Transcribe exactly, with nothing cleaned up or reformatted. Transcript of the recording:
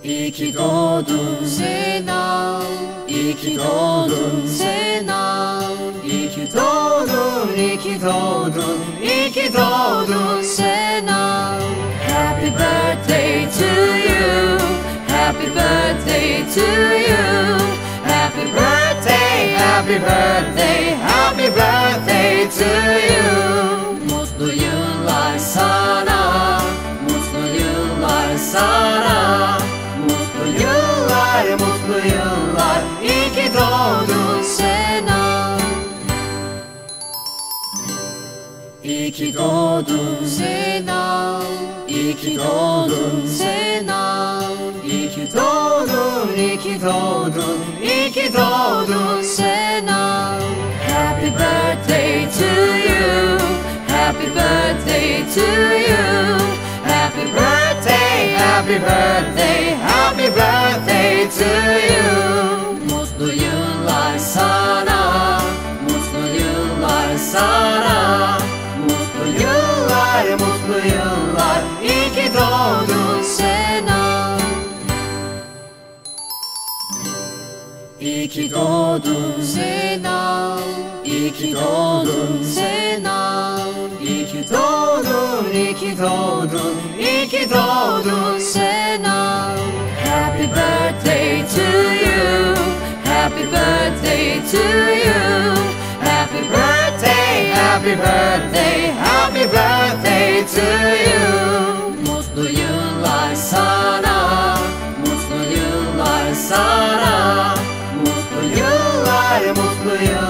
İyi ki doğdun Sena, iyi ki doğdun Sena, iyi ki doğdun, iyi ki doğdun, iyi ki doğdun Sena. Happy birthday to you, happy birthday to you, happy birthday, happy birthday, happy birthday to you. Mutlu yıllar sana, mutlu yıllar sana, mutlu yıllar, mutlu yıllar, iyi ki doğdun Sena. İyi ki doğdun Sena, iyi ki doğdun Sena, iyi ki doğdun, iyi ki doğdun, iyi ki doğdun Sena. Happy birthday to you, happy birthday to you, happy birthday, happy birthday, happy birthday to you. Mutlu yıllar sana, mutlu yıllar sana, mutlu yıllar, mutlu yıllar, iyi ki doğdun Sena. İyi ki doğdun Sena, iyi ki doğdun Sena, iyi ki doğdun, iyi ki doğdun, iyi ki doğdun Sena. Happy birthday to you, happy birthday to you, happy birthday, happy birthday, happy birthday to you. Mutlu yıllar sana, mutlu yıllar sana, mutlu yıllar, mutlu yıllar.